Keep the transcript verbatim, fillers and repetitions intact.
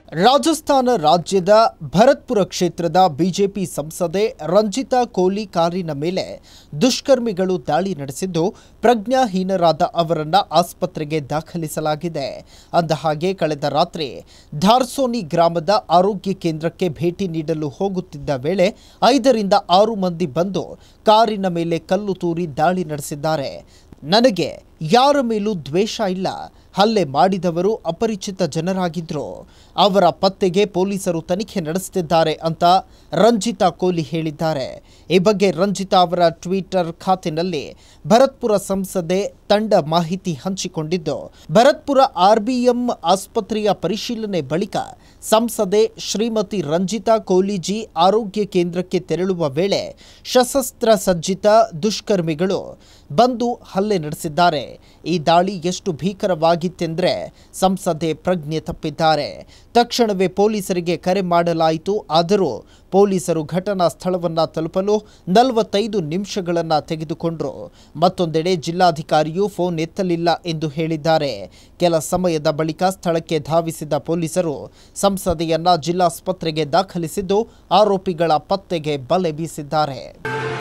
ರಾಜಸ್ಥಾನ ರಾಜ್ಯದ ಭರತ್ಪುರ ಕ್ಷೇತ್ರದ ಬಿಜೆಪಿ ಸಂಸದೆ ರಂಜಿತಾ ಕೋಲಿ ಕಾರಿನ ಮೇಲೆ ದುಷ್ಕರ್ಮಿಗಳು ದಾಳಿ ನಡೆಸಿದ್ದು ಪ್ರಜ್ಞಾಹೀನರಾದ ಅವರನ್ನು ಆಸ್ಪತ್ರೆಗೆ ದಾಖಲಿಸಲಾಗಿದೆ. ಅಂದಹಾಗೆ ಕಳೆದ ರಾತ್ರಿ ಧಾರ್ಸೋನಿ ಗ್ರಾಮದ ಆರೋಗ್ಯ ಕೇಂದ್ರಕ್ಕೆ ಭೇಟಿ ನೀಡಲು ಹೋಗುತ್ತಿದ್ದ ವೇಳೆ ಐದರಿಂದ ಆರು ಮಂದಿ ಬಂದು ಕಾರಿನ ಮೇಲೆ ಕಲ್ಲು ತೂರಿ ದಾಳಿ ನಡೆಸಿದ್ದಾರೆ. ನನಗೆ ಯಾರ ಮೇಲೂ ದ್ವೇಷ ಇಲ್ಲ, ಹಲ್ಲೆ ಮಾಡಿದವರು ಅಪರಿಚಿತ ಜನರಾಗಿದ್ದರು, ಅವರ ಪತ್ತೆಗೆ ಪೊಲೀಸರು ತನಿಖೆ ನಡೆಸುತ್ತಿದ್ದಾರೆ ಅಂತ ರಂಜಿತಾ ಕೋಲಿ ಹೇಳಿದ್ದಾರೆ. ಈ ಬಗ್ಗೆ ರಂಜಿತಾ ಅವರ ಟ್ವಿಟರ್ ಖಾತೆಯಲ್ಲಿ ಭರತ್ಪುರ ಸಂಸದೆ ತಂಡ ಮಾಹಿತಿ ಹಂಚಿಕೊಂಡಿದ್ದು, ಭರತ್ಪುರ ಆರ್ಬಿಎಂ ಆಸ್ಪತ್ರೆಯ ಪರಿಶೀಲನೆ ಬಳಿಕ ಸಂಸದೆ ಶ್ರೀಮತಿ ರಂಜಿತಾ ಕೋಲಿಜಿ ಆರೋಗ್ಯ ಕೇಂದ್ರಕ್ಕೆ ತೆರಳುವ ವೇಳೆ ಸಶಸ್ತ್ರ ಸಜ್ಜಿತ ದುಷ್ಕರ್ಮಿಗಳು ಬಂದು ಹಲ್ಲೆ ನಡೆಸಿದ್ದಾರೆ. ಈ ದಾಳಿ ಎಷ್ಟು ಭೀಕರವಾಗಿತ್ತೆಂದರೆ ಸಂಸದೆ ಪ್ರಜ್ಞೆ ತಪ್ಪಿದ್ದಾರೆ. ತಕ್ಷಣವೇ ಪೊಲೀಸರಿಗೆ ಕರೆ ಮಾಡಲಾಯಿತು. ಆದರೂ ಪೊಲೀಸರು ಘಟನಾ ಸ್ಥಳವನ್ನು ತಲುಪಲು ನಲವತ್ತೈದು ನಿಮಿಷಗಳನ್ನು ತೆಗೆದುಕೊಂಡರು. ಮತ್ತೊಂದೆಡೆ ಜಿಲ್ಲಾಧಿಕಾರಿಯು ಫೋನ್ ಎತ್ತಲಿಲ್ಲ ಎಂದು ಹೇಳಿದ್ದಾರೆ. ಕೆಲ ಸಮಯದ ಬಳಿಕ ಸ್ಥಳಕ್ಕೆ ಧಾವಿಸಿದ ಪೊಲೀಸರು ಸಂಸದೆಯನ್ನ ಜಿಲ್ಲಾಸ್ಪತ್ರೆಗೆ ದಾಖಲಿಸಿದ್ದು ಆರೋಪಿಗಳ ಪತ್ತೆಗೆ ಬಲೆ ಬೀಸಿದ್ದಾರೆ.